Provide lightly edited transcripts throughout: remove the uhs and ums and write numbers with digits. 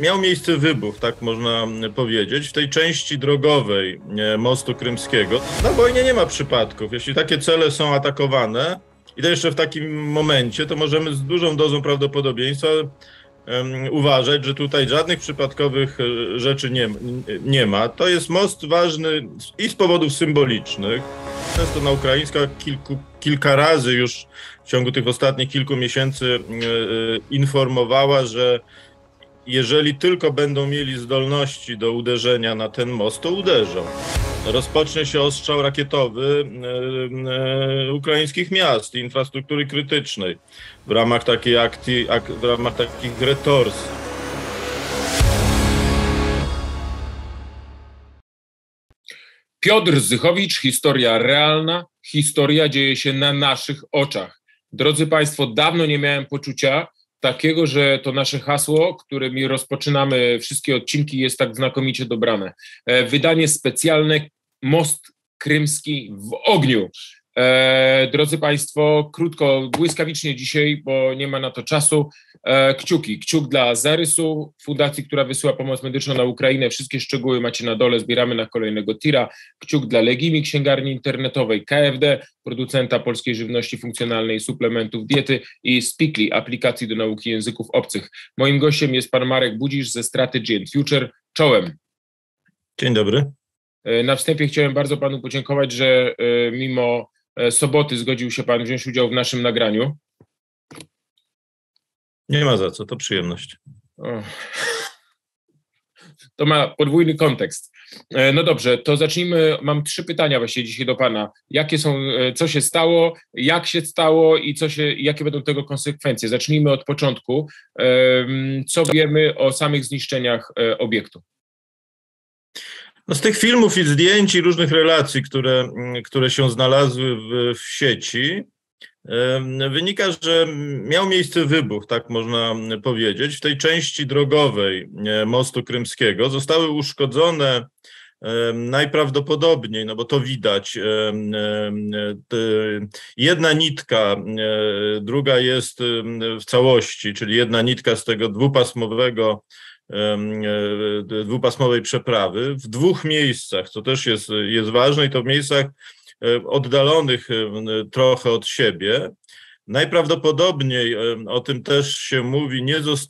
miał miejsce wybuch, tak można powiedzieć, w tej części drogowej mostu krymskiego. Na wojnie nie ma przypadków. Jeśli takie cele są atakowane i to jeszcze w takim momencie, to możemy z dużą dozą prawdopodobieństwa uważać, że tutaj żadnych przypadkowych rzeczy nie ma. To jest most ważny i z powodów symbolicznych. Często na ukraińska kilka razy już w ciągu tych ostatnich kilku miesięcy informowała, że jeżeli tylko będą mieli zdolności do uderzenia na ten most, to uderzą. Rozpocznie się ostrzał rakietowy ukraińskich miast i infrastruktury krytycznej w ramach takiej akcji, w ramach takich retorsji. Piotr Zychowicz, historia realna, historia dzieje się na naszych oczach. Drodzy Państwo, dawno nie miałem poczucia takiego, że to nasze hasło, którym rozpoczynamy wszystkie odcinki, jest tak znakomicie dobrane. Wydanie specjalne Most Krymski w ogniu. Drodzy Państwo, krótko, błyskawicznie dzisiaj, bo nie ma na to czasu. Kciuk dla Zarysu, fundacji, która wysyła pomoc medyczną na Ukrainę. Wszystkie szczegóły macie na dole, zbieramy na kolejnego tira. Kciuk dla Legimi, księgarni internetowej, KFD, producenta polskiej żywności funkcjonalnej, suplementów diety i Speakly, aplikacji do nauki języków obcych. Moim gościem jest pan Marek Budzisz ze Strategy and Future. Czołem. Dzień dobry. Na wstępie chciałem bardzo panu podziękować, że mimo soboty zgodził się pan wziąć udział w naszym nagraniu. Nie ma za co, to przyjemność. To ma podwójny kontekst. No dobrze, to zacznijmy. Mam 3 pytania właściwie dzisiaj do pana. Co się stało, jak się stało i jakie będą tego konsekwencje? Zacznijmy od początku. Co wiemy o samych zniszczeniach obiektu? No z tych filmów i zdjęć i różnych relacji, które się znalazły w sieci, wynika, że miał miejsce wybuch, tak można powiedzieć, w tej części drogowej mostu krymskiego. Zostały uszkodzone najprawdopodobniej, no bo to widać, jedna nitka, druga jest w całości, czyli jedna nitka z tego dwupasmowej przeprawy w 2 miejscach, co też jest ważne i to w miejscach oddalonych trochę od siebie. Najprawdopodobniej, o tym też się mówi,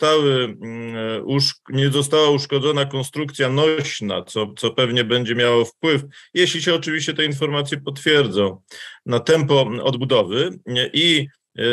nie została uszkodzona konstrukcja nośna, co pewnie będzie miało wpływ, jeśli się oczywiście te informacje potwierdzą, na tempo odbudowy i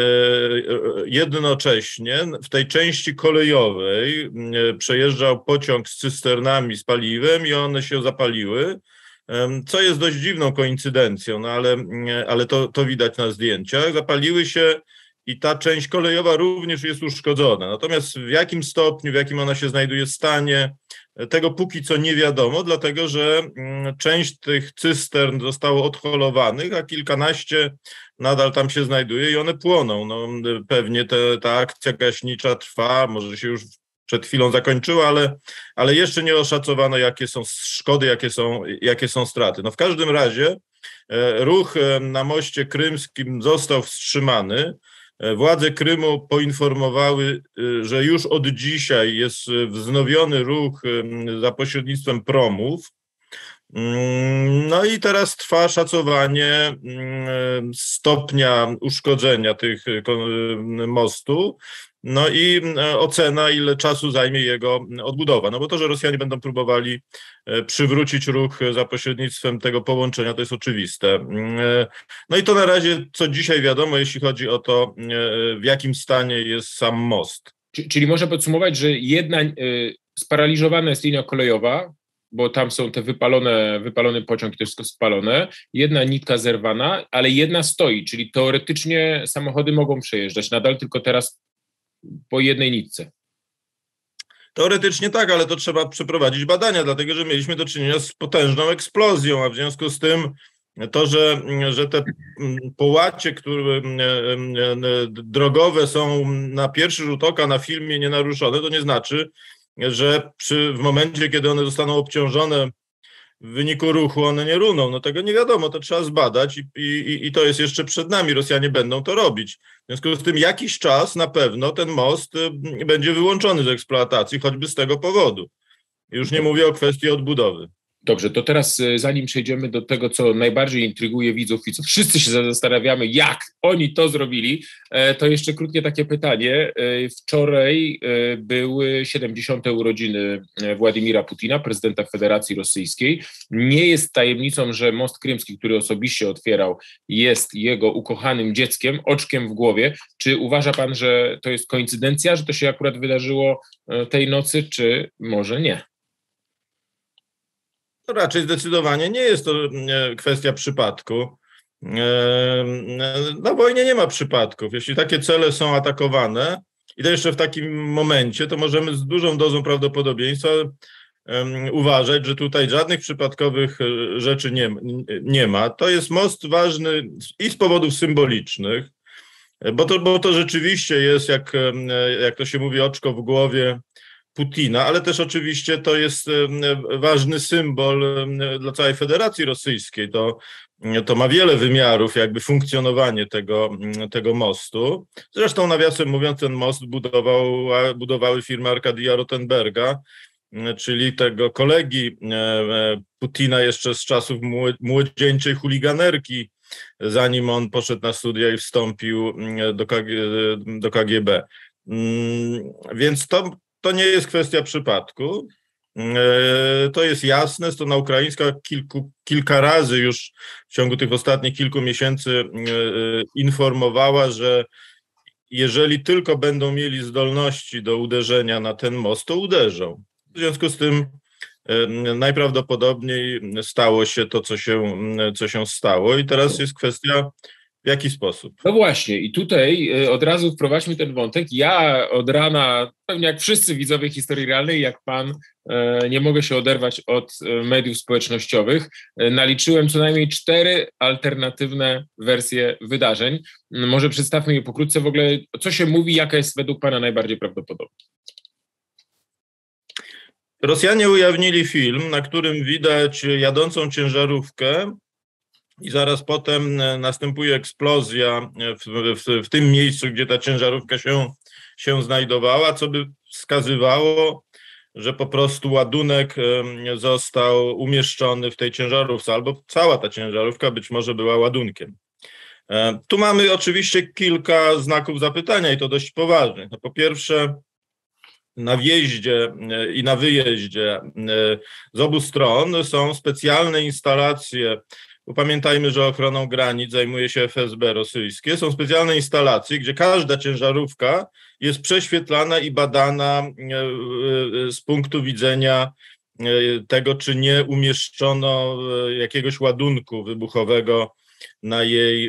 jednocześnie w tej części kolejowej przejeżdżał pociąg z cysternami z paliwem i one się zapaliły, co jest dość dziwną koincydencją, no ale to widać na zdjęciach. Zapaliły się i ta część kolejowa również jest uszkodzona. Natomiast w jakim stopniu, w jakim ona się znajduje stanie, tego póki co nie wiadomo, dlatego że część tych cystern zostało odholowanych, a kilkanaście nadal tam się znajduje i one płoną. No, pewnie ta akcja gaśnicza trwa, może się już przed chwilą zakończyła, ale jeszcze nie oszacowano, jakie są szkody, jakie są straty. No w każdym razie ruch na moście krymskim został wstrzymany. Władze Krymu poinformowały, że już od dzisiaj jest wznowiony ruch za pośrednictwem promów. No i teraz trwa szacowanie stopnia uszkodzenia tych mostu, no i ocena, ile czasu zajmie jego odbudowa. No bo to, że Rosjanie będą próbowali przywrócić ruch za pośrednictwem tego połączenia, to jest oczywiste. No i to na razie, co dzisiaj wiadomo, jeśli chodzi o to, w jakim stanie jest sam most. Czyli można podsumować, że sparaliżowana jest linia kolejowa, bo tam są te wypalony pociąg, to jest spalone, jedna nitka zerwana, ale jedna stoi, czyli teoretycznie samochody mogą przejeżdżać nadal, tylko teraz po jednej nitce. Teoretycznie tak, ale to trzeba przeprowadzić badania, dlatego że mieliśmy do czynienia z potężną eksplozją, a w związku z tym to, że te połacie, które drogowe są na pierwszy rzut oka na filmie nienaruszone, to nie znaczy, że w momencie, kiedy one zostaną obciążone w wyniku ruchu one nie runą. No tego nie wiadomo, to trzeba zbadać i to jest jeszcze przed nami. Rosjanie będą to robić. W związku z tym jakiś czas na pewno ten most będzie wyłączony z eksploatacji, choćby z tego powodu. Już nie mówię o kwestii odbudowy. Dobrze, to teraz zanim przejdziemy do tego, co najbardziej intryguje widzów i co wszyscy się zastanawiamy, jak oni to zrobili, to jeszcze krótkie takie pytanie. Wczoraj były 70. urodziny Władimira Putina, prezydenta Federacji Rosyjskiej. Nie jest tajemnicą, że most krymski, który osobiście otwierał, jest jego ukochanym dzieckiem, oczkiem w głowie. Czy uważa pan, że to jest koincydencja, że to się akurat wydarzyło tej nocy, czy może nie? Raczej zdecydowanie nie jest to kwestia przypadku. Na wojnie nie ma przypadków. Jeśli takie cele są atakowane i to jeszcze w takim momencie, to możemy z dużą dozą prawdopodobieństwa uważać, że tutaj żadnych przypadkowych rzeczy nie ma. To jest most ważny i z powodów symbolicznych, bo to rzeczywiście jest, jak to się mówi, oczko w głowie Putina, ale też oczywiście to jest ważny symbol dla całej Federacji Rosyjskiej. To ma wiele wymiarów, jakby funkcjonowanie tego mostu. Zresztą nawiasem mówiąc, ten most budowały firmy Arkadija Rotenberga, czyli tego kolegi Putina jeszcze z czasów młodzieńczej chuliganerki, zanim on poszedł na studia i wstąpił do KGB. Więc to nie jest kwestia przypadku. To jest jasne, strona ukraińska kilka razy już w ciągu tych ostatnich kilku miesięcy informowała, że jeżeli tylko będą mieli zdolności do uderzenia na ten most, to uderzą. W związku z tym najprawdopodobniej stało się to, co się stało i teraz jest kwestia, w jaki sposób. No właśnie i tutaj od razu wprowadźmy ten wątek. Ja od rana, pewnie jak wszyscy widzowie Historii Realnej, jak pan, nie mogę się oderwać od mediów społecznościowych. Naliczyłem co najmniej 4 alternatywne wersje wydarzeń. Może przedstawmy je pokrótce w ogóle, co się mówi, jaka jest według pana najbardziej prawdopodobna. Rosjanie ujawnili film, na którym widać jadącą ciężarówkę i zaraz potem następuje eksplozja w tym miejscu, gdzie ta ciężarówka się znajdowała, co by wskazywało, że po prostu ładunek został umieszczony w tej ciężarówce, albo cała ta ciężarówka być może była ładunkiem. Tu mamy oczywiście kilka znaków zapytania i to dość poważnych. No, po pierwsze, na wjeździe i na wyjeździe z obu stron są specjalne instalacje. Pamiętajmy, że ochroną granic zajmuje się FSB rosyjskie. Są specjalne instalacje, gdzie każda ciężarówka jest prześwietlana i badana z punktu widzenia tego, czy nie umieszczono jakiegoś ładunku wybuchowego na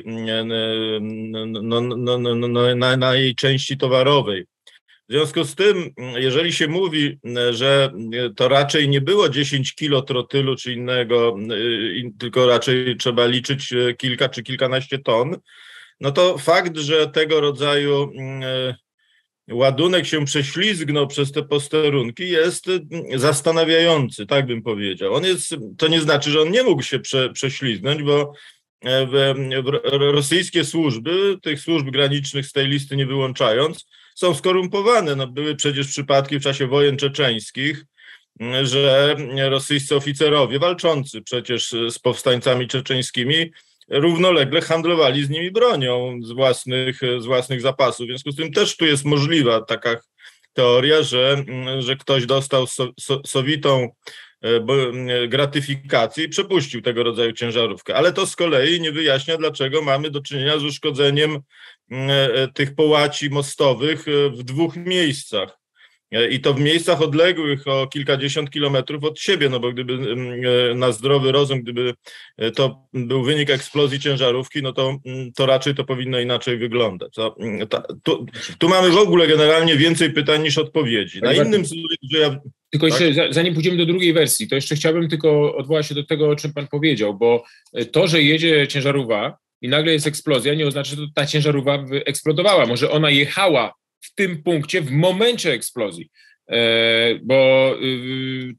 jej części towarowej. W związku z tym, jeżeli się mówi, że to raczej nie było 10 kilo trotylu czy innego, tylko raczej trzeba liczyć kilka czy kilkanaście ton, no to fakt, że tego rodzaju ładunek się prześlizgnął przez te posterunki jest zastanawiający, tak bym powiedział. To nie znaczy, że on nie mógł się prześlizgnąć, bo rosyjskie służby, tych służb granicznych z tej listy nie wyłączając, są skorumpowane. No, były przecież przypadki w czasie wojen czeczeńskich, że rosyjscy oficerowie walczący przecież z powstańcami czeczeńskimi równolegle handlowali z nimi bronią z własnych zapasów. W związku z tym też tu jest możliwa taka teoria, że ktoś dostał sowitą gratyfikację i przepuścił tego rodzaju ciężarówkę. Ale to z kolei nie wyjaśnia, dlaczego mamy do czynienia z uszkodzeniem tych połaci mostowych w 2 miejscach. I to w miejscach odległych o kilkadziesiąt kilometrów od siebie, no bo gdyby na zdrowy rozum, gdyby to był wynik eksplozji ciężarówki, no to raczej to powinno inaczej wyglądać. Tu mamy w ogóle generalnie więcej pytań niż odpowiedzi. Na innym... Tylko jeszcze, zanim pójdziemy do drugiej wersji, to jeszcze chciałbym tylko odwołać się do tego, o czym pan powiedział, bo to, że jedzie ciężarówka i nagle jest eksplozja, nie oznacza, że ta ciężarówka wyeksplodowała. Może ona jechała w tym punkcie w momencie eksplozji, bo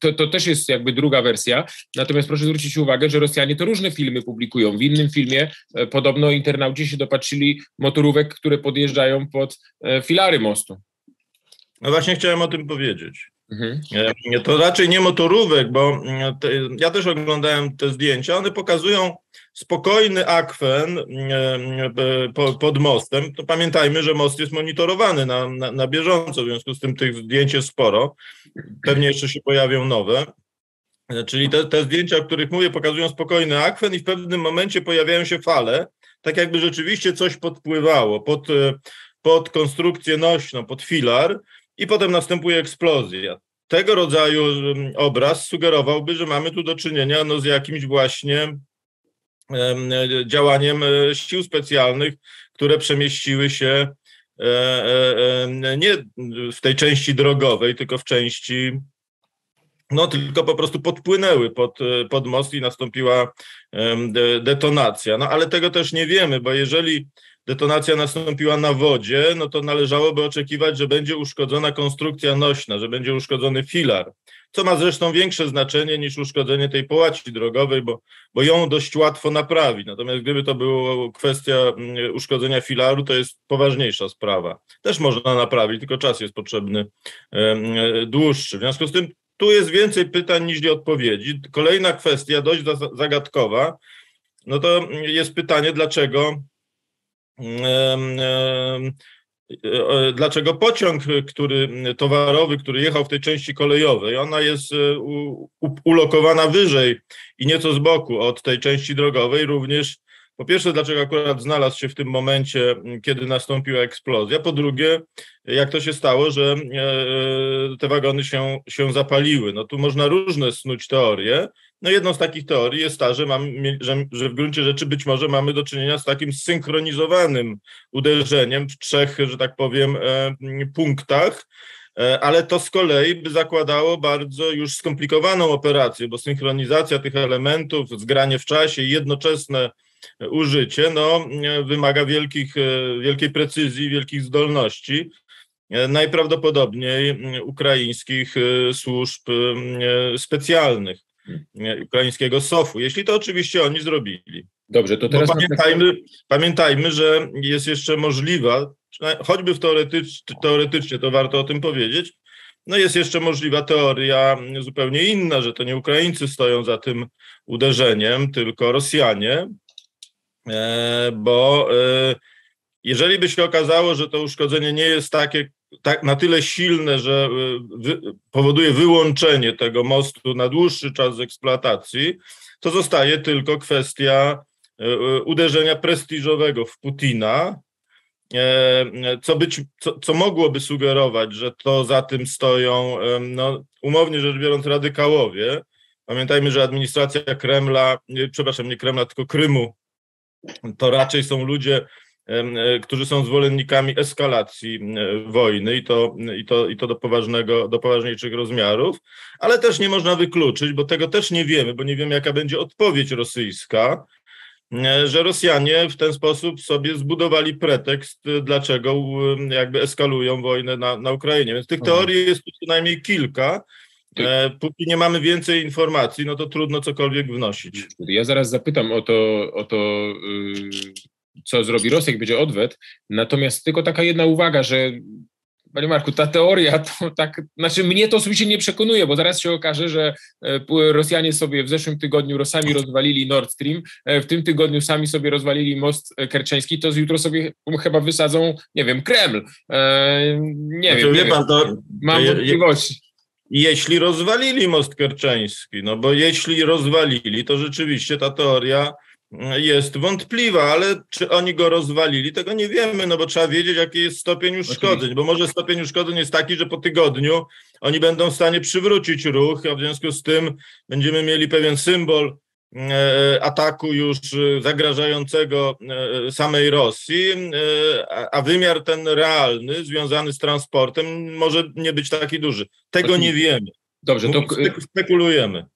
to też jest jakby druga wersja. Natomiast proszę zwrócić uwagę, że Rosjanie to różne filmy publikują. W innym filmie podobno internauci się dopatrzyli motorówek, które podjeżdżają pod filary mostu. No właśnie chciałem o tym powiedzieć. To raczej nie motorówek, bo ja też oglądałem te zdjęcia, one pokazują spokojny akwen pod mostem. To pamiętajmy, że most jest monitorowany na bieżąco, w związku z tym tych zdjęć jest sporo. Pewnie jeszcze się pojawią nowe. Czyli te zdjęcia, o których mówię, pokazują spokojny akwen i w pewnym momencie pojawiają się fale, tak jakby rzeczywiście coś podpływało pod konstrukcję nośną, pod filar, i potem następuje eksplozja. Tego rodzaju obraz sugerowałby, że mamy tu do czynienia z jakimś właśnie działaniem sił specjalnych, które przemieściły się nie w tej części drogowej, tylko w części, tylko po prostu podpłynęły pod most i nastąpiła detonacja. Ale tego też nie wiemy, bo jeżeli detonacja nastąpiła na wodzie, to należałoby oczekiwać, że będzie uszkodzona konstrukcja nośna, że będzie uszkodzony filar, co ma zresztą większe znaczenie niż uszkodzenie tej połaci drogowej, bo ją dość łatwo naprawić. Natomiast gdyby to była kwestia uszkodzenia filaru, to jest poważniejsza sprawa. Też można naprawić, tylko czas jest potrzebny dłuższy. W związku z tym tu jest więcej pytań niż odpowiedzi. Kolejna kwestia, dość zagadkowa, to jest pytanie, dlaczego pociąg, towarowy, który jechał w tej części kolejowej, ona jest ulokowana wyżej i nieco z boku od tej części drogowej, również po pierwsze, dlaczego akurat znalazł się w tym momencie, kiedy nastąpiła eksplozja, po drugie, jak to się stało, że te wagony się zapaliły. Tu można różne snuć teorie. Jedną z takich teorii jest ta, że w gruncie rzeczy być może mamy do czynienia z takim zsynchronizowanym uderzeniem w trzech, że tak powiem, punktach, ale to z kolei by zakładało bardzo już skomplikowaną operację, bo synchronizacja tych elementów, zgranie w czasie i jednoczesne użycie wymaga wielkiej precyzji, wielkich zdolności, najprawdopodobniej ukraińskich służb specjalnych, ukraińskiego SOF-u, jeśli to oczywiście oni zrobili. Dobrze, to teraz pamiętajmy, że jest jeszcze możliwa, choćby teoretycznie, to warto o tym powiedzieć, jest jeszcze możliwa teoria zupełnie inna, że to nie Ukraińcy stoją za tym uderzeniem, tylko Rosjanie, bo jeżeli by się okazało, że to uszkodzenie nie jest na tyle silne, że powoduje wyłączenie tego mostu na dłuższy czas z eksploatacji, to zostaje tylko kwestia uderzenia prestiżowego w Putina, co mogłoby sugerować, że to za tym stoją, umownie rzecz biorąc, radykałowie. Pamiętajmy, że administracja Kremla, przepraszam, nie Kremla, tylko Krymu, to raczej są ludzie, którzy są zwolennikami eskalacji wojny i to do poważniejszych rozmiarów, ale też nie można wykluczyć, bo tego też nie wiemy, bo nie wiemy, jaka będzie odpowiedź rosyjska, że Rosjanie w ten sposób sobie zbudowali pretekst, dlaczego jakby eskalują wojnę na Ukrainie. Więc tych teorii jest tu co najmniej kilka. Póki nie mamy więcej informacji, to trudno cokolwiek wnosić. Ja zaraz zapytam o to, co zrobi Rosja, jak będzie odwet. Natomiast tylko taka jedna uwaga, że panie Marku, ta teoria to tak, mnie to osobiście nie przekonuje, bo zaraz się okaże, że Rosjanie sobie w zeszłym tygodniu sami rozwalili Nord Stream, w tym tygodniu sami sobie rozwalili most kerczeński, to jutro sobie chyba wysadzą, nie wiem, Kreml. Nie wiem. Mam wątpliwości. Jeśli rozwalili most kerczeński, bo jeśli rozwalili, to rzeczywiście ta teoria jest wątpliwa, ale czy oni go rozwalili, tego nie wiemy, bo trzeba wiedzieć, jaki jest stopień uszkodzeń, bo może stopień uszkodzeń jest taki, że po tygodniu oni będą w stanie przywrócić ruch, a w związku z tym będziemy mieli pewien symbol ataku już zagrażającego samej Rosji, a wymiar ten realny, związany z transportem, może nie być taki duży. Tego nie wiemy. Dobrze, to spekulujemy.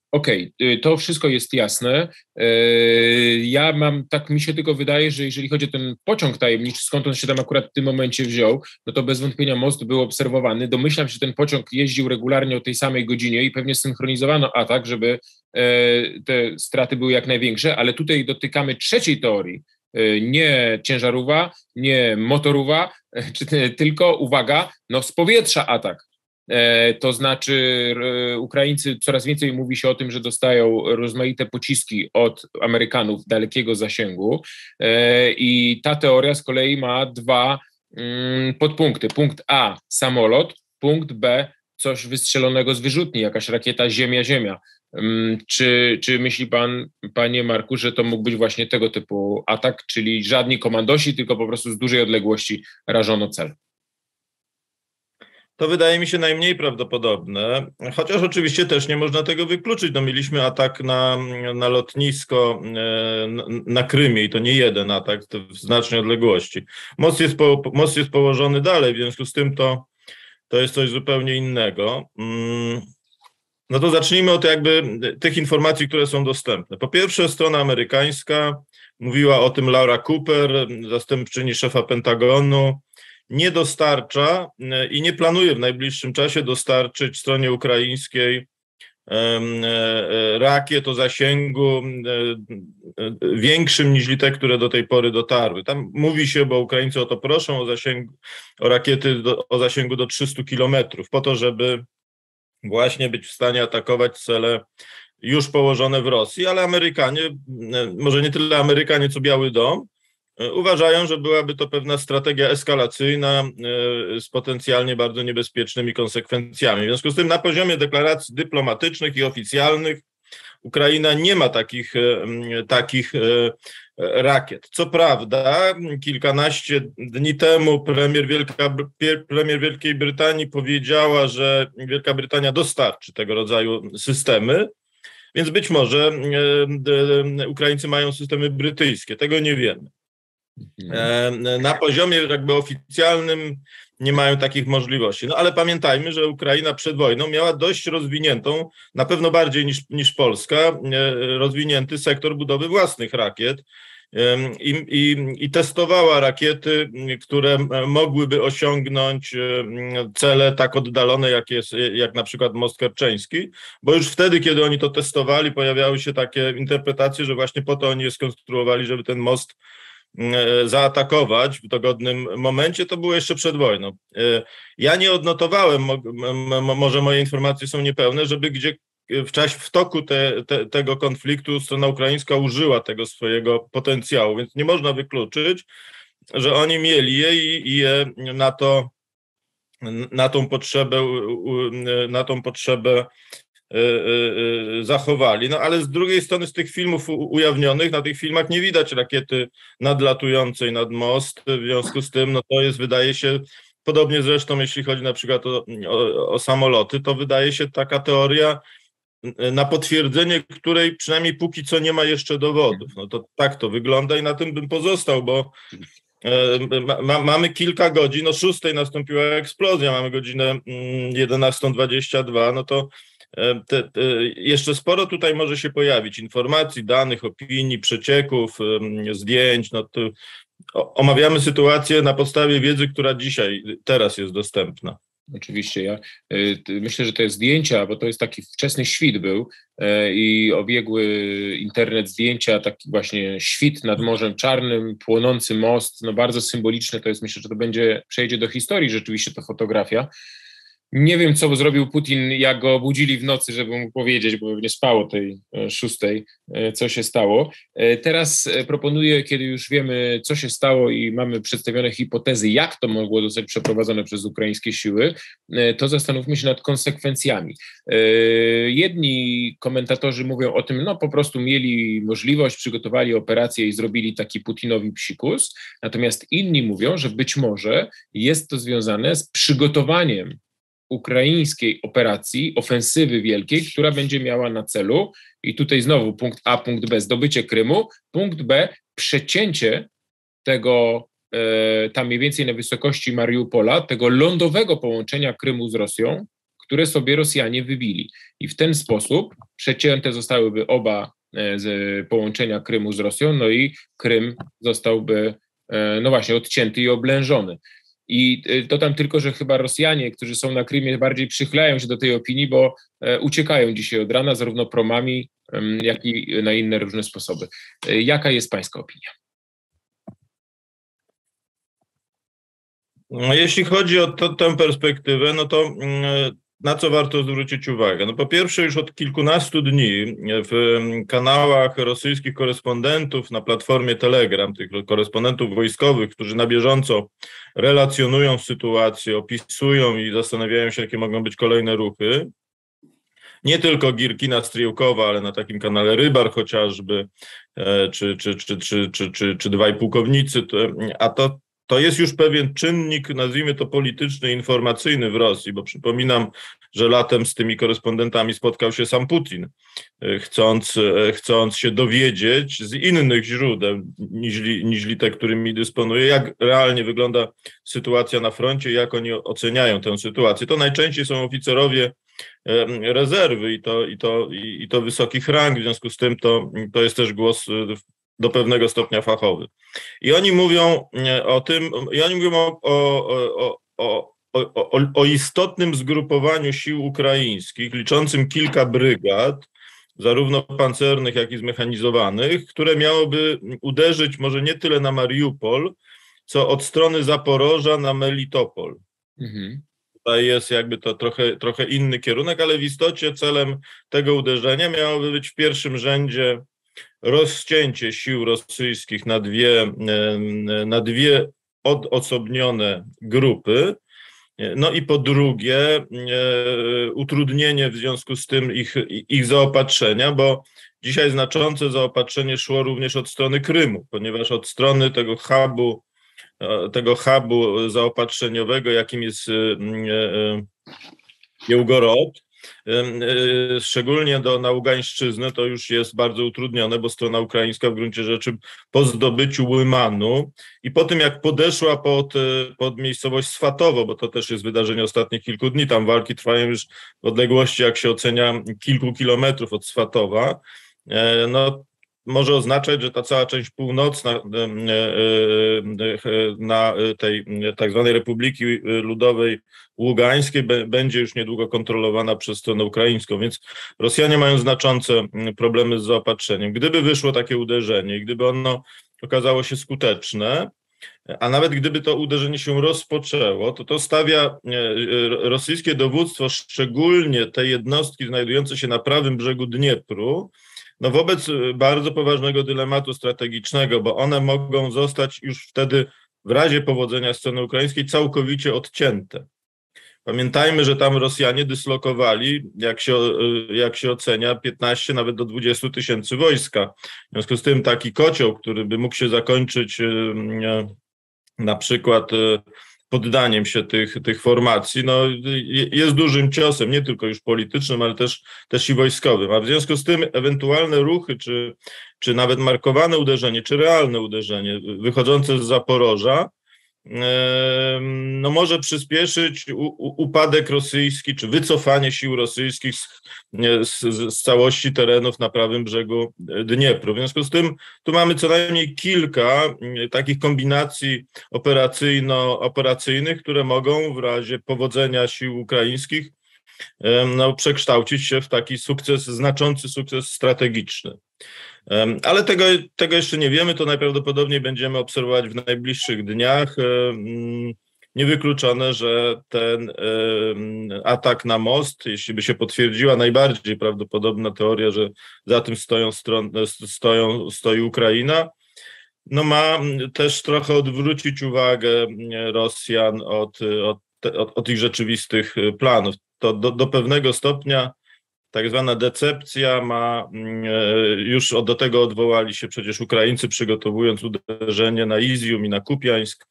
Okej, to wszystko jest jasne. Ja mam, tak mi się tylko wydaje, że jeżeli chodzi o ten pociąg tajemniczy, skąd on się tam akurat w tym momencie wziął, no to bez wątpienia most był obserwowany. Domyślam się, że ten pociąg jeździł regularnie o tej samej godzinie i pewnie synchronizowano atak, żeby te straty były jak największe, ale tutaj dotykamy trzeciej teorii. Nie ciężarówka, nie motorówka, tylko, uwaga, no z powietrza atak. To znaczy Ukraińcy, coraz więcej mówi się o tym, że dostają rozmaite pociski od Amerykanów dalekiego zasięgu i ta teoria z kolei ma dwa podpunkty. Punkt A, samolot, punkt B, coś wystrzelonego z wyrzutni, jakaś rakieta Ziemia-Ziemia. Czy myśli pan, panie Marku, że to mógł być właśnie tego typu atak, czyli żadni komandosi, tylko po prostu z dużej odległości rażono cel? To wydaje mi się najmniej prawdopodobne, chociaż oczywiście też nie można tego wykluczyć. No, mieliśmy atak na lotnisko na Krymie i to nie jeden atak, to w znacznej odległości. Most jest położony dalej, w związku z tym to jest coś zupełnie innego. No to zacznijmy od jakby tych informacji, które są dostępne. Po pierwsze, strona amerykańska, mówiła o tym Laura Cooper, zastępczyni szefa Pentagonu, nie dostarcza i nie planuje w najbliższym czasie dostarczyć stronie ukraińskiej rakiet o zasięgu większym niż te, które do tej pory dotarły. Tam mówi się, bo Ukraińcy o to proszą, o rakiety o zasięgu do 300 kilometrów, po to, żeby właśnie być w stanie atakować cele już położone w Rosji, ale Amerykanie, może nie tyle Amerykanie, co Biały Dom, uważają, że byłaby to pewna strategia eskalacyjna z potencjalnie bardzo niebezpiecznymi konsekwencjami. W związku z tym na poziomie deklaracji dyplomatycznych i oficjalnych Ukraina nie ma takich rakiet. Co prawda, kilkanaście dni temu premier Wielkiej Brytanii powiedziała, że Wielka Brytania dostarczy tego rodzaju systemy, więc być może Ukraińcy mają systemy brytyjskie, tego nie wiemy. Na poziomie jakby oficjalnym nie mają takich możliwości. No ale pamiętajmy, że Ukraina przed wojną miała dość rozwiniętą, na pewno bardziej niż Polska, rozwinięty sektor budowy własnych rakiet i testowała rakiety, które mogłyby osiągnąć cele tak oddalone, jak na przykład most kerczeński, bo już wtedy, kiedy oni to testowali, pojawiały się takie interpretacje, że właśnie po to oni je skonstruowali, żeby ten most zaatakować w dogodnym momencie. To było jeszcze przed wojną. Ja nie odnotowałem, może moje informacje są niepełne, żeby gdzie w toku tego konfliktu strona ukraińska użyła tego swojego potencjału, więc nie można wykluczyć, że oni mieli je i je na tą potrzebę zachowali. No ale z drugiej strony z tych filmów ujawnionych, na tych filmach nie widać rakiety nadlatującej nad most, w związku z tym no to jest, wydaje się, podobnie zresztą jeśli chodzi na przykład o samoloty, to wydaje się taka teoria, na potwierdzenie której przynajmniej póki co nie ma jeszcze dowodów. No to tak to wygląda i na tym bym pozostał, bo mamy kilka godzin, o 6 nastąpiła eksplozja, mamy godzinę 11:22, no to jeszcze sporo tutaj może się pojawić informacji, danych, opinii, przecieków, zdjęć. No to omawiamy sytuację na podstawie wiedzy, która teraz jest dostępna. Oczywiście, ja myślę, że te zdjęcia, bo to jest taki wczesny świt był i obiegły internet zdjęcia, taki właśnie świt nad Morzem Czarnym, płonący most, no bardzo symboliczne to jest, myślę, że to przejdzie do historii rzeczywiście ta fotografia. Nie wiem, co zrobił Putin, jak go obudzili w nocy, żeby mu powiedzieć, bo pewnie spał o tej 6, co się stało. Teraz proponuję, kiedy już wiemy, co się stało i mamy przedstawione hipotezy, jak to mogło zostać przeprowadzone przez ukraińskie siły, to zastanówmy się nad konsekwencjami. Jedni komentatorzy mówią o tym, no po prostu mieli możliwość, przygotowali operację i zrobili taki Putinowi psikus, natomiast inni mówią, że być może jest to związane z przygotowaniem ukraińskiej operacji, ofensywy wielkiej, która będzie miała na celu, i tutaj znowu punkt A, punkt B, zdobycie Krymu, punkt B, przecięcie tego, tam mniej więcej na wysokości Mariupola, tego lądowego połączenia Krymu z Rosją, które sobie Rosjanie wybili. I w ten sposób przecięte zostałyby oba z połączenia Krymu z Rosją, no i Krym zostałby no właśnie odcięty i oblężony. I dodam tylko, że chyba Rosjanie, którzy są na Krymie, bardziej przychylają się do tej opinii, bo uciekają dzisiaj od rana zarówno promami, jak i na inne różne sposoby. Jaka jest pańska opinia? No, jeśli chodzi o tę perspektywę, no to na co warto zwrócić uwagę? No po pierwsze, już od kilkunastu dni w kanałach rosyjskich korespondentów na platformie Telegram, tych korespondentów wojskowych, którzy na bieżąco relacjonują sytuację, opisują i zastanawiają się, jakie mogą być kolejne ruchy, nie tylko Girkina Stryjkowa, ale na takim kanale Rybar chociażby, czy dwaj pułkownicy, a to jest już pewien czynnik, nazwijmy to polityczny, informacyjny w Rosji, bo przypominam, że latem z tymi korespondentami spotkał się sam Putin, chcąc się dowiedzieć z innych źródeł niż te, którymi dysponuje, jak realnie wygląda sytuacja na froncie i jak oni oceniają tę sytuację. To najczęściej są oficerowie rezerwy i to wysokich rang, w związku z tym to jest też głos do pewnego stopnia fachowy. I oni mówią o tym, o istotnym zgrupowaniu sił ukraińskich, liczącym kilka brygad, zarówno pancernych, jak i zmechanizowanych, które miałoby uderzyć może nie tyle na Mariupol, co od strony Zaporoża na Melitopol. Mhm. Tutaj jest jakby to trochę inny kierunek, ale w istocie celem tego uderzenia miałoby być w pierwszym rzędzie rozcięcie sił rosyjskich na dwie odosobnione grupy, no i po drugie utrudnienie w związku z tym ich zaopatrzenia, bo dzisiaj znaczące zaopatrzenie szło również od strony Krymu, ponieważ od strony tego hubu zaopatrzeniowego, jakim jest Jełgorod, szczególnie na Ługańszczyznę, to już jest bardzo utrudnione, bo strona ukraińska w gruncie rzeczy po zdobyciu Łymanu i po tym, jak podeszła pod miejscowość Swatowo, bo to też jest wydarzenie ostatnich kilku dni, tam walki trwają już w odległości, jak się ocenia, kilku kilometrów od Swatowa, no może oznaczać, że ta cała część północna na tej tak zwanej Republiki Ludowej Ługańskiej będzie już niedługo kontrolowana przez stronę ukraińską, więc Rosjanie mają znaczące problemy z zaopatrzeniem. Gdyby wyszło takie uderzenie, gdyby ono okazało się skuteczne, a nawet gdyby to uderzenie się rozpoczęło, to stawia rosyjskie dowództwo, szczególnie te jednostki znajdujące się na prawym brzegu Dniepru, no wobec bardzo poważnego dylematu strategicznego, bo one mogą zostać już wtedy w razie powodzenia strony ukraińskiej całkowicie odcięte. Pamiętajmy, że tam Rosjanie dyslokowali, jak się ocenia, 15 nawet do 20 tysięcy wojska. W związku z tym taki kocioł, który by mógł się zakończyć na przykład poddaniem się tych formacji, no, jest dużym ciosem, nie tylko już politycznym, ale też i wojskowym. A w związku z tym ewentualne ruchy, czy nawet markowane uderzenie, czy realne uderzenie wychodzące z Zaporoża, no może przyspieszyć upadek rosyjski, czy wycofanie sił rosyjskich z całości terenów na prawym brzegu Dniepru. W związku z tym tu mamy co najmniej kilka takich kombinacji operacyjnych, które mogą w razie powodzenia sił ukraińskich no, przekształcić się w taki znaczący sukces strategiczny. Ale tego jeszcze nie wiemy, to najprawdopodobniej będziemy obserwować w najbliższych dniach. Niewykluczone, że ten atak na most, jeśli by się potwierdziła najbardziej prawdopodobna teoria, że za tym stoi Ukraina, no ma też trochę odwrócić uwagę Rosjan od ich rzeczywistych planów. To do pewnego stopnia tak zwana decepcja już do tego odwołali się przecież Ukraińcy, przygotowując uderzenie na Izium i na Kupiańsk,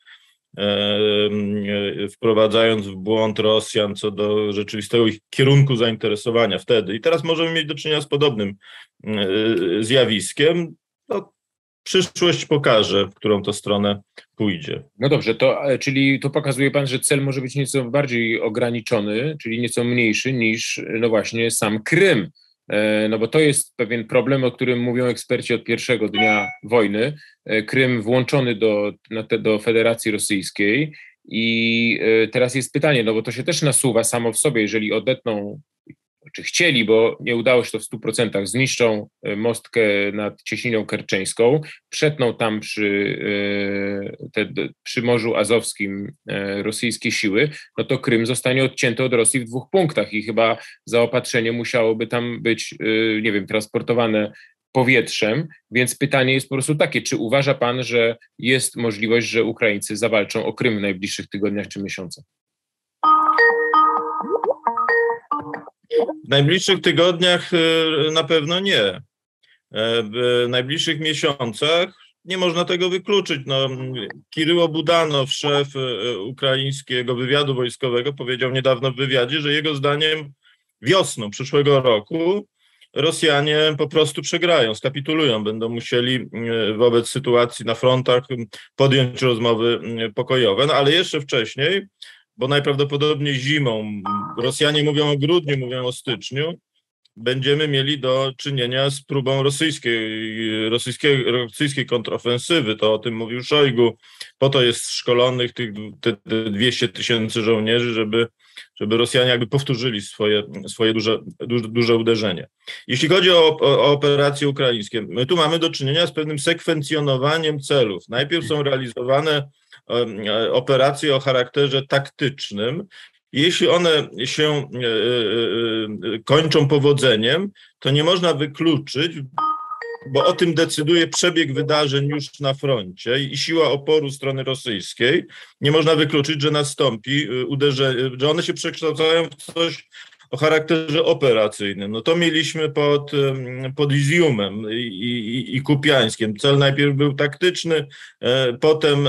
wprowadzając w błąd Rosjan co do rzeczywistego ich kierunku zainteresowania wtedy. I teraz możemy mieć do czynienia z podobnym zjawiskiem. No, przyszłość pokaże, w którą to stronę pójdzie. No dobrze, czyli to pokazuje pan, że cel może być nieco bardziej ograniczony, czyli nieco mniejszy niż no właśnie sam Krym. No bo to jest pewien problem, o którym mówią eksperci od pierwszego dnia wojny. Krym włączony do Federacji Rosyjskiej i teraz jest pytanie, no bo to się też nasuwa samo w sobie, jeżeli odetną, czy chcieli, bo nie udało się to w 100%, zniszczą mostkę nad Cieśniną Kerczeńską, przetną tam przy Morzu Azowskim rosyjskie siły, no to Krym zostanie odcięty od Rosji w 2 punktach i chyba zaopatrzenie musiałoby tam być, nie wiem, transportowane powietrzem, więc pytanie jest po prostu takie, czy uważa pan, że jest możliwość, że Ukraińcy zawalczą o Krym w najbliższych tygodniach czy miesiącach? W najbliższych tygodniach na pewno nie. W najbliższych miesiącach nie można tego wykluczyć. No, Kiryło Budanow, szef ukraińskiego wywiadu wojskowego, powiedział niedawno w wywiadzie, że jego zdaniem wiosną przyszłego roku Rosjanie po prostu przegrają, skapitulują, będą musieli wobec sytuacji na frontach podjąć rozmowy pokojowe, no ale jeszcze wcześniej, bo najprawdopodobniej zimą, Rosjanie mówią o grudniu, mówią o styczniu, będziemy mieli do czynienia z próbą rosyjskiej kontrofensywy. To o tym mówił Szojgu. Po to jest szkolonych te 200 000 żołnierzy, żeby Rosjanie jakby powtórzyli swoje duże uderzenie. Jeśli chodzi o operacje ukraińskie, my tu mamy do czynienia z pewnym sekwencjonowaniem celów. Najpierw są realizowane operacje o charakterze taktycznym. Jeśli one się kończą powodzeniem, to nie można wykluczyć, bo o tym decyduje przebieg wydarzeń już na froncie i siła oporu strony rosyjskiej. Nie można wykluczyć, że nastąpi uderzenie, że one się przekształcają w coś o charakterze operacyjnym. No to mieliśmy pod Iziumem i Kupiańskiem. Cel najpierw był taktyczny, potem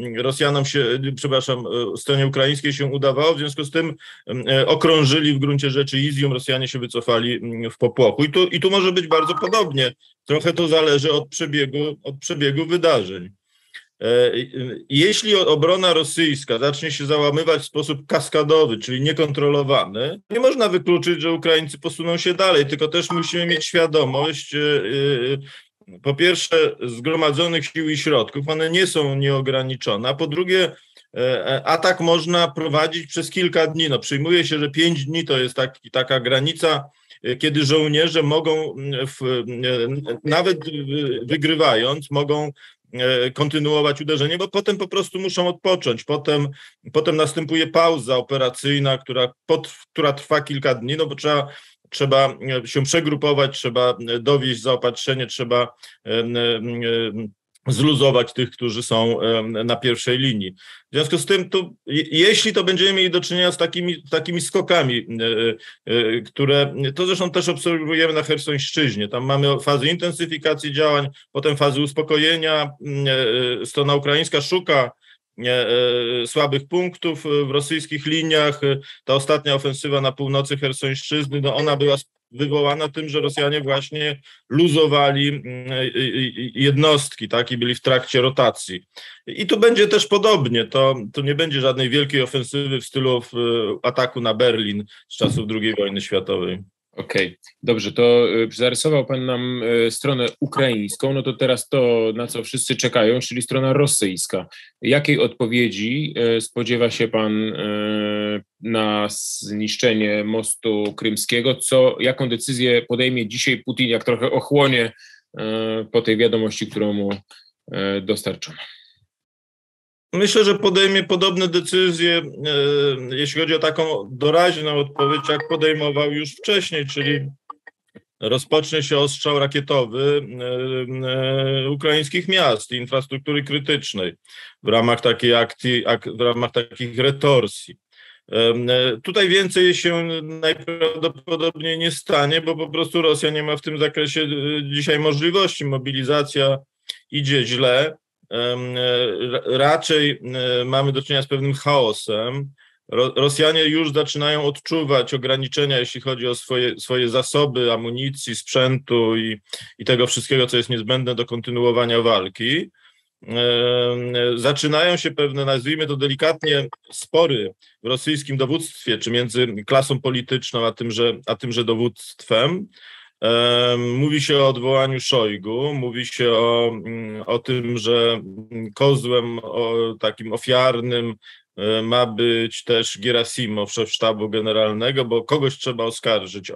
stronie ukraińskiej się udawało, w związku z tym okrążyli w gruncie rzeczy Izium, Rosjanie się wycofali w popłochu. I tu może być bardzo podobnie. Trochę to zależy od przebiegu wydarzeń. Jeśli obrona rosyjska zacznie się załamywać w sposób kaskadowy, czyli niekontrolowany, nie można wykluczyć, że Ukraińcy posuną się dalej, tylko też musimy mieć świadomość, po pierwsze, zgromadzonych sił i środków, one nie są nieograniczone, a po drugie, atak można prowadzić przez kilka dni. No, przyjmuje się, że 5 dni to jest taka granica, kiedy żołnierze mogą, nawet wygrywając, mogą kontynuować uderzenie, bo potem po prostu muszą odpocząć. Potem następuje pauza operacyjna, która trwa kilka dni, no bo trzeba się przegrupować, trzeba dowieść zaopatrzenie, trzeba zluzować tych, którzy są na pierwszej linii. W związku z tym, jeśli to będziemy mieli do czynienia z takimi skokami, które to zresztą też obserwujemy na Chersońszczyźnie, tam mamy fazy intensyfikacji działań, potem fazy uspokojenia, strona ukraińska szuka słabych punktów w rosyjskich liniach. Ta ostatnia ofensywa na północy Chersońszczyzny, no ona była wywołana tym, że Rosjanie właśnie luzowali jednostki, tak, i byli w trakcie rotacji. I tu będzie też podobnie, to nie będzie żadnej wielkiej ofensywy w stylu ataku na Berlin z czasów II wojny światowej. Okej, dobrze, to zarysował pan nam stronę ukraińską, no to teraz to, na co wszyscy czekają, czyli strona rosyjska. Jakiej odpowiedzi spodziewa się pan na zniszczenie mostu krymskiego? Jaką decyzję podejmie dzisiaj Putin, jak trochę ochłonie po tej wiadomości, którą mu dostarczono? Myślę, że podejmie podobne decyzje, jeśli chodzi o taką doraźną odpowiedź, jak podejmował już wcześniej, czyli rozpocznie się ostrzał rakietowy ukraińskich miast i infrastruktury krytycznej w ramach takiej akcji, w ramach takich retorsji. Tutaj więcej się najprawdopodobniej nie stanie, bo po prostu Rosja nie ma w tym zakresie dzisiaj możliwości. Mobilizacja idzie źle. Raczej mamy do czynienia z pewnym chaosem. Rosjanie już zaczynają odczuwać ograniczenia, jeśli chodzi o swoje zasoby amunicji, sprzętu i tego wszystkiego, co jest niezbędne do kontynuowania walki. Zaczynają się pewne, nazwijmy to delikatnie, spory w rosyjskim dowództwie, czy między klasą polityczną a tymże dowództwem. Mówi się o odwołaniu Szojgu, mówi się o tym, że kozłem takim ofiarnym ma być też Gierasimow, szef sztabu generalnego, bo kogoś trzeba oskarżyć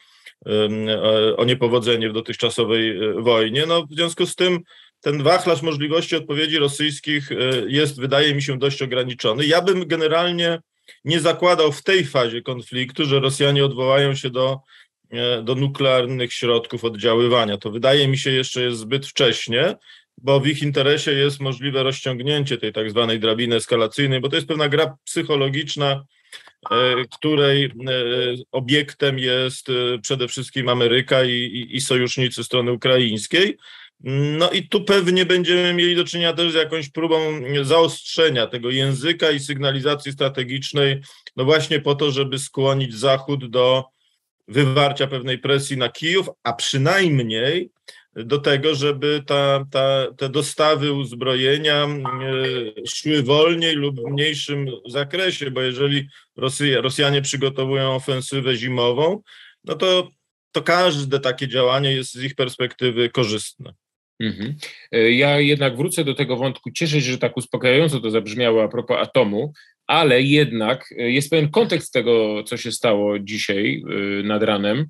o niepowodzenie w dotychczasowej wojnie. No, w związku z tym ten wachlarz możliwości odpowiedzi rosyjskich jest, wydaje mi się, dość ograniczony. Ja bym generalnie nie zakładał w tej fazie konfliktu, że Rosjanie odwołają się do nuklearnych środków oddziaływania. To wydaje mi się jeszcze jest zbyt wcześnie, bo w ich interesie jest możliwe rozciągnięcie tej tak zwanej drabiny eskalacyjnej, bo to jest pewna gra psychologiczna, której obiektem jest przede wszystkim Ameryka i sojusznicy strony ukraińskiej. No i tu pewnie będziemy mieli do czynienia też z jakąś próbą zaostrzenia tego języka i sygnalizacji strategicznej, no właśnie po to, żeby skłonić Zachód do wywarcia pewnej presji na Kijów, a przynajmniej do tego, żeby te dostawy uzbrojenia szły wolniej lub w mniejszym zakresie, bo jeżeli Rosjanie przygotowują ofensywę zimową, no to każde takie działanie jest z ich perspektywy korzystne. Mhm. Ja jednak wrócę do tego wątku. Cieszę się, że tak uspokajająco to zabrzmiało a propos atomu, ale jednak jest pewien kontekst tego, co się stało dzisiaj nad ranem.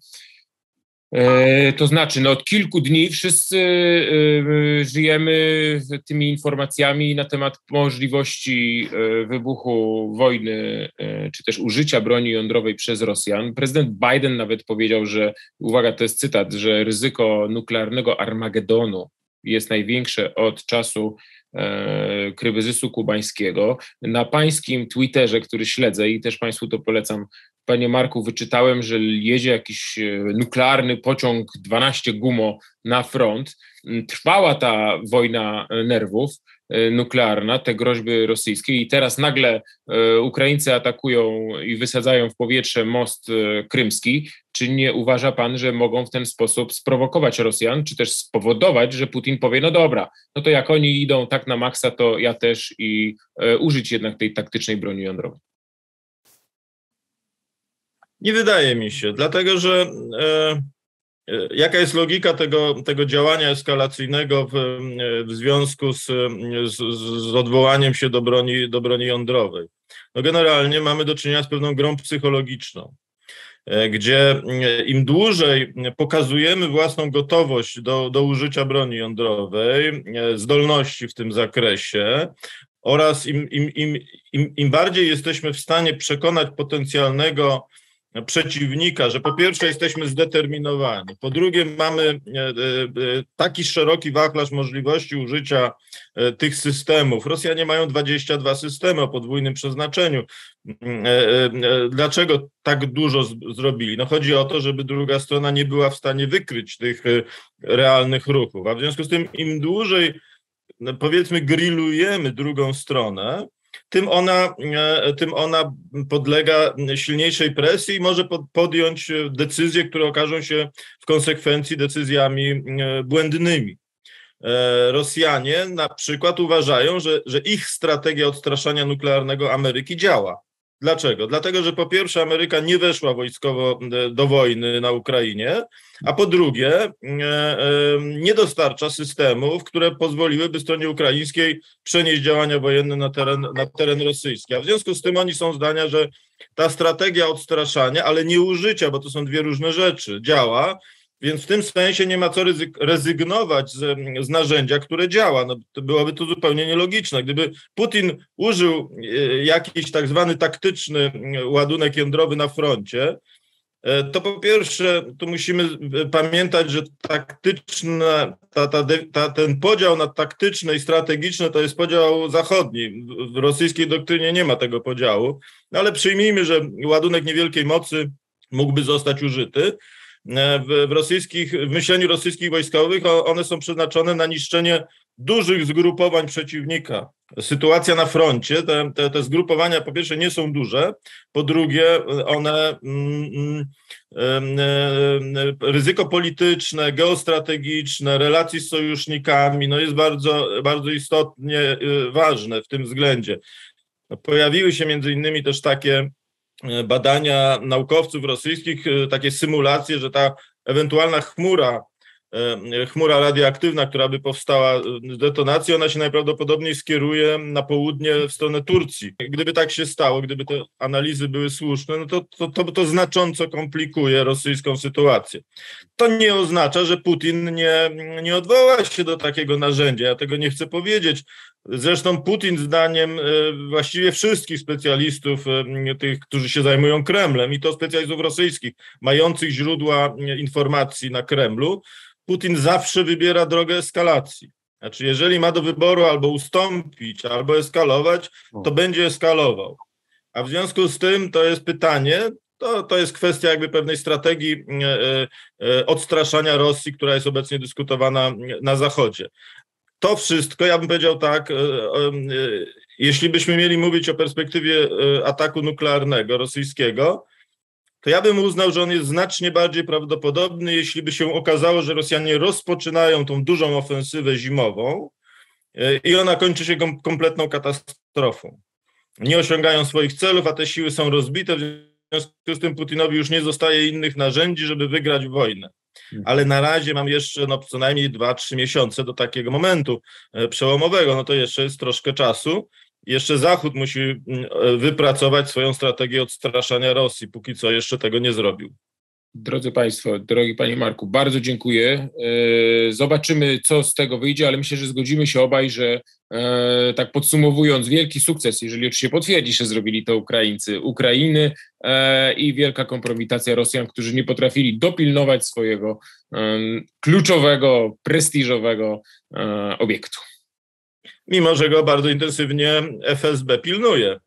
To znaczy, no od kilku dni wszyscy żyjemy tymi informacjami na temat możliwości wybuchu wojny, czy też użycia broni jądrowej przez Rosjan. Prezydent Biden nawet powiedział, że, uwaga, to jest cytat, że ryzyko nuklearnego Armagedonu jest największe od czasu kryzysu kubańskiego. Na pańskim Twitterze, który śledzę i też państwu to polecam, panie Marku, wyczytałem, że jedzie jakiś nuklearny pociąg 12 gumo na front. Trwała ta wojna nerwów nuklearna, te groźby rosyjskie i teraz nagle Ukraińcy atakują i wysadzają w powietrze most krymski. Czy nie uważa pan, że mogą w ten sposób sprowokować Rosjan, czy też spowodować, że Putin powie, no dobra, no to jak oni idą tak na maksa, to ja też i użyć jednak tej taktycznej broni jądrowej? Nie wydaje mi się, dlatego że jaka jest logika tego działania eskalacyjnego w związku z odwołaniem się do broni jądrowej? No generalnie mamy do czynienia z pewną grą psychologiczną, gdzie im dłużej pokazujemy własną gotowość do użycia broni jądrowej, zdolności w tym zakresie oraz im bardziej jesteśmy w stanie przekonać potencjalnego przeciwnika, że po pierwsze jesteśmy zdeterminowani, po drugie mamy taki szeroki wachlarz możliwości użycia tych systemów. Rosjanie mają 22 systemy o podwójnym przeznaczeniu. Dlaczego tak dużo zrobili? No chodzi o to, żeby druga strona nie była w stanie wykryć tych realnych ruchów, a w związku z tym im dłużej, powiedzmy, grillujemy drugą stronę, tym ona podlega silniejszej presji i może podjąć decyzje, które okażą się w konsekwencji decyzjami błędnymi. Rosjanie na przykład uważają, że ich strategia odstraszania nuklearnego Ameryki działa. Dlaczego? Dlatego, że po pierwsze Ameryka nie weszła wojskowo do wojny na Ukrainie, a po drugie nie dostarcza systemów, które pozwoliłyby stronie ukraińskiej przenieść działania wojenne na teren rosyjski. A w związku z tym oni są zdania, że ta strategia odstraszania, ale nie użycia, bo to są dwie różne rzeczy, działa. Więc w tym sensie nie ma co rezygnować z narzędzia, które działa. No, to byłoby to zupełnie nielogiczne. Gdyby Putin użył jakiś tak zwany taktyczny ładunek jądrowy na froncie, to po pierwsze tu musimy pamiętać, że ten podział na taktyczne i strategiczne to jest podział zachodni. W rosyjskiej doktrynie nie ma tego podziału, no ale przyjmijmy, że ładunek niewielkiej mocy mógłby zostać użyty. W myśleniu rosyjskich wojskowych one są przeznaczone na niszczenie dużych zgrupowań przeciwnika. Sytuacja na froncie, te zgrupowania po pierwsze nie są duże, po drugie one ryzyko polityczne, geostrategiczne, relacji z sojusznikami no jest bardzo, bardzo istotnie ważne w tym względzie. Pojawiły się między innymi też takie badania naukowców rosyjskich, takie symulacje, że ta ewentualna chmura radioaktywna, która by powstała z detonacji, ona się najprawdopodobniej skieruje na południe w stronę Turcji. Gdyby tak się stało, gdyby te analizy były słuszne, no to znacząco komplikuje rosyjską sytuację. To nie oznacza, że Putin nie odwoła się do takiego narzędzia. Ja tego nie chcę powiedzieć. Zresztą Putin, zdaniem właściwie wszystkich specjalistów, tych, którzy się zajmują Kremlem, i to specjalistów rosyjskich, mających źródła informacji na Kremlu, Putin zawsze wybiera drogę eskalacji. Znaczy, jeżeli ma do wyboru albo ustąpić, albo eskalować, to będzie eskalował. A w związku z tym to jest pytanie, to jest kwestia jakby pewnej strategii odstraszania Rosji, która jest obecnie dyskutowana na Zachodzie. To wszystko, ja bym powiedział tak, jeśli byśmy mieli mówić o perspektywie ataku nuklearnego rosyjskiego, to ja bym uznał, że on jest znacznie bardziej prawdopodobny, jeśli by się okazało, że Rosjanie rozpoczynają tą dużą ofensywę zimową i ona kończy się kompletną katastrofą. Nie osiągają swoich celów, a te siły są rozbite, w związku z tym Putinowi już nie zostaje innych narzędzi, żeby wygrać wojnę. Ale na razie mam jeszcze co najmniej 2-3 miesiące do takiego momentu przełomowego, no to jeszcze jest troszkę czasu. Jeszcze Zachód musi wypracować swoją strategię odstraszania Rosji, póki co jeszcze tego nie zrobił. Drodzy Państwo, drogi Panie Marku, bardzo dziękuję. Zobaczymy, co z tego wyjdzie, ale myślę, że zgodzimy się obaj, że tak podsumowując, wielki sukces, jeżeli oczywiście potwierdzi, że zrobili to Ukraińcy, Ukrainy i wielka kompromitacja Rosjan, którzy nie potrafili dopilnować swojego kluczowego, prestiżowego obiektu. Mimo że go bardzo intensywnie FSB pilnuje.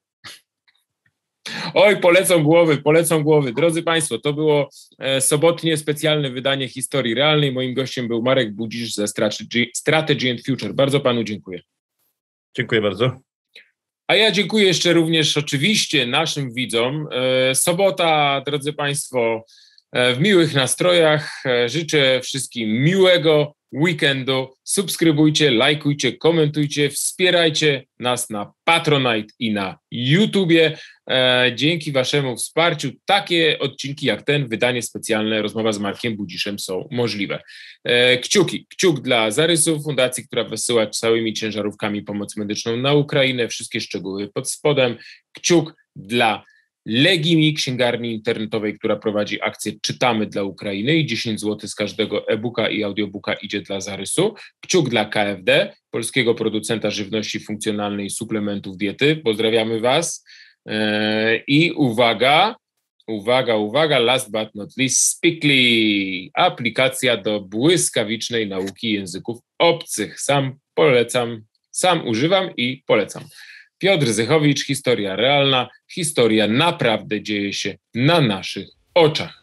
Oj, polecą głowy. Drodzy Państwo, to było sobotnie specjalne wydanie Historii Realnej. Moim gościem był Marek Budzisz ze Strategy and Future. Bardzo Panu dziękuję. Dziękuję bardzo. A ja dziękuję jeszcze również oczywiście naszym widzom. Sobota, drodzy Państwo, w miłych nastrojach. Życzę wszystkim miłego weekendu. Subskrybujcie, lajkujcie, komentujcie, wspierajcie nas na Patronite i na YouTubie. Dzięki Waszemu wsparciu takie odcinki jak ten, wydanie specjalne, rozmowa z Markiem Budziszem są możliwe. Kciuk dla Zarysów, fundacji, która wysyła całymi ciężarówkami pomoc medyczną na Ukrainę. Wszystkie szczegóły pod spodem. Kciuk dla Legimi, księgarni internetowej, która prowadzi akcję Czytamy dla Ukrainy i 10 zł z każdego e-booka i audiobooka idzie dla Zarysu. Kciuk dla KFD, polskiego producenta żywności funkcjonalnej i suplementów diety. Pozdrawiamy Was. I uwaga, last but not least, Speakly, aplikacja do błyskawicznej nauki języków obcych. Sam polecam, sam używam i polecam. Piotr Zychowicz, Historia Realna. Historia naprawdę dzieje się na naszych oczach.